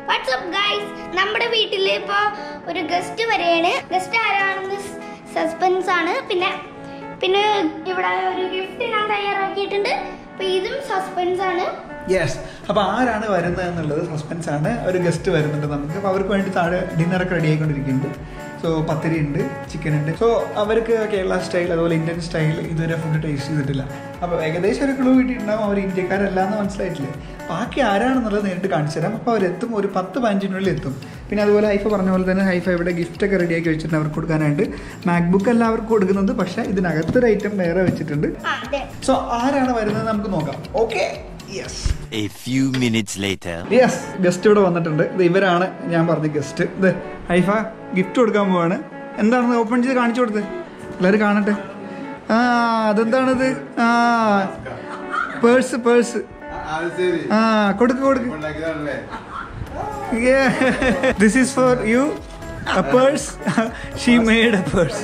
WhatsApp guys, നമ്മുടെ വീട്ടിൽ ഇപ്പോൾ ഒരു ഗസ്റ്റ് വരെയാണ്. ഗസ്റ്റ് ആരാണെന്ന് സസ്പെൻസ് ആണ്. പിന്നെ ഇവിടെ ഒരു ഗിഫ്റ്റ് ഞാൻ തയ്യാറാക്കിയിട്ടുണ്ട്. അപ്പോൾ ഇതും സസ്പെൻസ് ആണ്. യെസ്, അപ്പോൾ ആരാണ് വരുന്നത് എന്നുള്ളത് സസ്പെൻസ് ആണ്. ഒരു ഗസ്റ്റ് വരുന്നുണ്ട് നമുക്ക്. അപ്പോൾ അവർക്ക് വേണ്ടി താഴെ ഡിന്നറൊക്കെ റെഡി ആയിക്കൊണ്ടിരിക്കുന്നുണ്ട്. സോ പത്തിരി ഉണ്ട്, ചിക്കൻ ഉണ്ട്. സോ അവർക്ക് കേരള സ്റ്റൈൽ അതുപോലെ ഇന്ത്യൻ സ്റ്റൈൽ ഇതുവരെ ഫുഡ് ടേസ്റ്റ് ചെയ്തിട്ടില്ല. അപ്പോൾ ഏകദേശം ഒരു ക്ലൂ കിട്ടിയിട്ടുണ്ടാകും അവർ ഇന്ത്യക്കാരല്ല എന്ന് മനസ്സിലായിട്ടില്ലേ. ബാക്കി ആരാണെന്നുള്ളത് നേരിട്ട് കാണിച്ചു തരാം. അപ്പോൾ അവരെത്തും, ഒരു 10-15 മിനിറ്റിനുള്ളിൽ എത്തും. പിന്നെ അതുപോലെ ഹൈഫ പറഞ്ഞ പോലെ തന്നെ ഹൈഫ ഇവിടെ ഗിഫ്റ്റൊക്കെ റെഡിയാക്കി വെച്ചിട്ടുണ്ട് അവർക്ക് കൊടുക്കാനായിട്ട്. മാക്ബുക്ക് അല്ല അവർക്ക് കൊടുക്കുന്നത്, പക്ഷേ ഇതിനകത്തൊരു ഐറ്റം വേറെ വെച്ചിട്ടുണ്ട്. സോ ആരാണ് വരുന്നത് നമുക്ക് നോക്കാം. Okay, yes. A few minutes later. Yes, guest ഇവിടെ വന്നിട്ടുണ്ട്. ഇത് ഇവരാണ് ഞാൻ പറഞ്ഞ ഗസ്റ്റ്. ഇത് ഹൈഫ ഗിഫ്റ്റ് കൊടുക്കാൻ പോവാണ്. എന്താണെന്ന് ഓപ്പൺ ചെയ്ത് കാണിച്ചു കൊടുത്ത് എല്ലാവരും കാണട്ടെ. അതെന്താണിത്? പേഴ്സ്. കൊടുക്ക്. This is for you, a purse. She made a purse.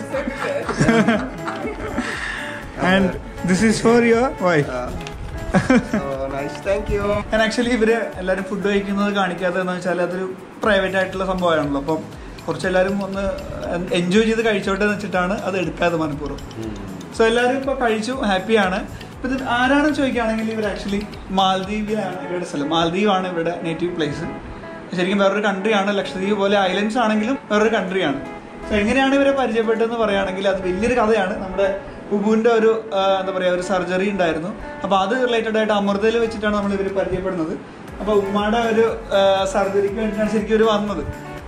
And this is for your wife. Thank you. And actually ഇവര് എല്ലാവരും ഫുഡ് കഴിക്കുന്നത് കാണിക്കാത്തതെന്ന് വെച്ചാൽ അതൊരു പ്രൈവറ്റ് ആയിട്ടുള്ള സംഭവമാണല്ലോ. അപ്പം കുറച്ചെല്ലാവരും ഒന്ന് എൻജോയ് ചെയ്ത് കഴിച്ചോട്ടെ എന്ന് വെച്ചിട്ടാണ് അത് എടുക്കാതെ മനഃപൂർവ്വം. സോ എല്ലാവരും ഇപ്പോൾ കഴിച്ചു, ഹാപ്പിയാണ്. ഇപ്പം ഇത് ആരാണെന്ന് ചോദിക്കുകയാണെങ്കിൽ ഇവർ ആക്ച്വലി മാൽദീവിലാണ് ഇവരുടെ സ്ഥലം. മാൽദീവാണ് ഇവരുടെ നേറ്റീവ് പ്ലേസ്. ശരിക്കും വേറൊരു കൺട്രിയാണ്. ലക്ഷദ്വീപ് പോലെ ഐലൻഡ്സ് ആണെങ്കിലും വേറൊരു കൺട്രിയാണ്. സോ എങ്ങനെയാണ് ഇവരെ പരിചയപ്പെട്ടതെന്ന് പറയുകയാണെങ്കിൽ അത് വലിയൊരു കഥയാണ്. നമ്മുടെ ഉബുവിൻ്റെ ഒരു എന്താ പറയുക, ഒരു സർജറി ഉണ്ടായിരുന്നു. അപ്പോൾ അത് റിലേറ്റഡ് ആയിട്ട് അമൃതയിൽ വെച്ചിട്ടാണ് നമ്മൾ ഇവർ പരിചയപ്പെടുന്നത്. അപ്പോൾ ഉമ്മയുടെ ഒരു സർജറിക്ക് വേണ്ടിയിട്ടാണ് ശരിക്കും ഇവർ വന്നത്.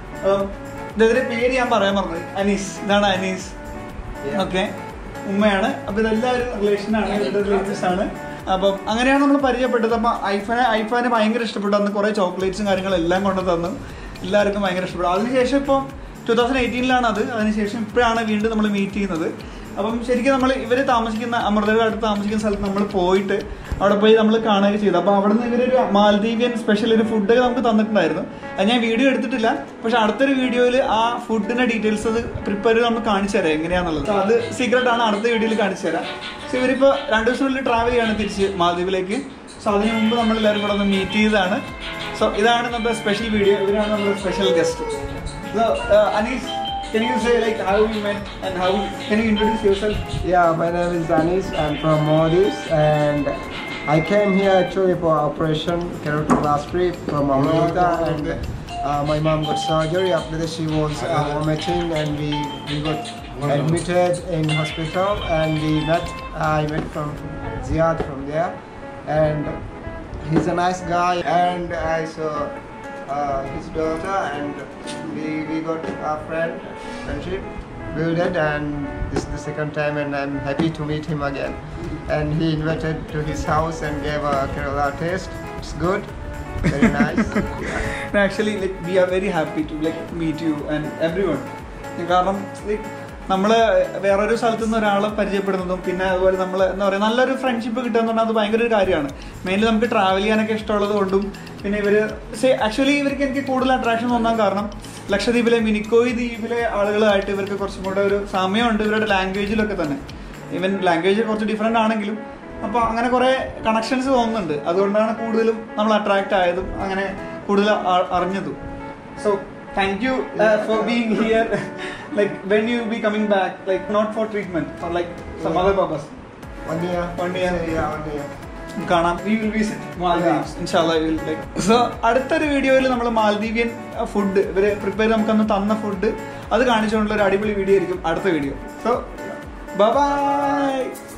ഇതിന്റെ പേര് ഞാൻ പറയാൻ പറഞ്ഞത് അനീസ്. ഇതാണ് അനീസ്. ഓക്കെ, ഉമ്മയാണ്. അപ്പോൾ ഇതെല്ലാവരും റിലേഷനാണ്, ഇവരുടെ റിലേറ്റീവ്സ് ആണ്. അപ്പം അങ്ങനെയാണ് നമ്മൾ പരിചയപ്പെട്ടത്. അപ്പം ഐഫാനെ ഭയങ്കര ഇഷ്ടപ്പെട്ടു. അന്ന് കുറേ ചോക്ലേറ്റ്സും കാര്യങ്ങളെല്ലാം കൊണ്ട് തന്നു. എല്ലാവർക്കും ഭയങ്കര ഇഷ്ടപ്പെട്ടു. അതിനുശേഷം ഇപ്പം 2018 അത്. അതിനുശേഷം ഇപ്പോഴാണ് വീണ്ടും നമ്മൾ മീറ്റ് ചെയ്യുന്നത്. അപ്പം ശരിക്കും നമ്മൾ ഇവർ താമസിക്കുന്ന അമൃതയുടെ അടുത്ത് താമസിക്കുന്ന സ്ഥലത്ത് നമ്മൾ പോയിട്ട് അവിടെ പോയി നമ്മൾ കാണുകയൊക്കെ ചെയ്തു. അപ്പോൾ അവിടെ നിന്ന് ഇവരൊരു മാൽദീവിയൻ സ്പെഷ്യൽ ഒരു ഫുഡൊക്കെ നമുക്ക് തന്നിട്ടുണ്ടായിരുന്നു. അത് ഞാൻ വീഡിയോ എടുത്തിട്ടില്ല, പക്ഷെ അടുത്തൊരു വീഡിയോയിൽ ആ ഫുഡിൻ്റെ ഡീറ്റെയിൽസ് അത് പ്രിപ്പയർ ചെയ്ത് നമ്മൾ കാണിച്ചു തരാം എങ്ങനെയാണെന്നുള്ളത്. അത് സീക്രട്ടാണ്, അടുത്ത വീഡിയോയിൽ കാണിച്ചു തരാം. സോ ഇവരിപ്പോൾ 2 ദിവസത്തിനുള്ളിൽ ട്രാവൽ ചെയ്യാണ് തിരിച്ച് മാൽദീവിലേക്ക്. സോ അതിന് മുമ്പ് നമ്മളെല്ലാവരും കൂടെ ഒന്ന് മീറ്റ് ചെയ്തതാണ്. സോ ഇതാണ് നമ്മുടെ സ്പെഷ്യൽ വീഡിയോ. ഇവരാണ് നമ്മുടെ special guest. So Anees, can you say like how you met and how can you introduce yourself? Yeah, my name is Anis. I'm from Maldives and I came here actually for operation keratoplasty from America, and my mom got surgery. After that she was vomiting and we got admitted in hospital and I met from Ziad from there, and he's a nice guy, and I saw his daughter, and we got a friendship built it, and this is the second time and I'm happy to meet him again. And he invited to his house and gave a Kerala taste. It's good, very nice. No, actually like we are very happy to like meet you and everyone. കാരണം നമ്മൾ വേറൊരു സ്ഥലത്തു നിന്ന് ഒരാളെ പരിചയപ്പെടുന്നതും പിന്നെ അതുപോലെ നമ്മൾ എന്താ പറയുക നല്ലൊരു ഫ്രണ്ട്ഷിപ്പ് കിട്ടുക എന്ന് പറഞ്ഞാൽ അത് ഭയങ്കര ഒരു കാര്യമാണ്. മെയിൻലി നമുക്ക് ട്രാവൽ ചെയ്യാനൊക്കെ ഇഷ്ടമുള്ളത് കൊണ്ടും പിന്നെ ആക്ച്വലി ഇവർക്ക് എനിക്ക് കൂടുതൽ അട്രാക്ഷൻ തോന്നാൻ കാരണം ലക്ഷദ്വീപിലെ മിനിക്കോയ് ദ്വീപിലെ ആളുകളായിട്ട് ഇവർക്ക് കുറച്ചും കൂടെ ഒരു സമയമുണ്ട് ഇവരുടെ ലാംഗ്വേജിലൊക്കെ തന്നെ. ഈവൻ ലാംഗ്വേജ് കുറച്ച് ഡിഫറെൻ്റ് ആണെങ്കിലും അപ്പോൾ അങ്ങനെ കുറേ കണക്ഷൻസ് തോന്നുന്നുണ്ട്. അതുകൊണ്ടാണ് കൂടുതലും നമ്മൾ അട്രാക്റ്റ് ആയതും അങ്ങനെ കൂടുതൽ അറിഞ്ഞതും. So thank you for being here. Like when you be coming back, like not for treatment, for like some other purpose. 1 year. Yeah, 1 year. കാണാം. We will visit Maldives. Inshallah we will like. So അടുത്തൊരു വീഡിയോയിൽ നമ്മൾ മാൽദീവിയൻ food ഇവര് prepare നമുക്കന്ന് തന്ന food അത് കാണിച്ചുകൊണ്ടുള്ള ഒരു അടിപൊളി video ആയിരിക്കും അടുത്ത വീഡിയോ. So bye bye.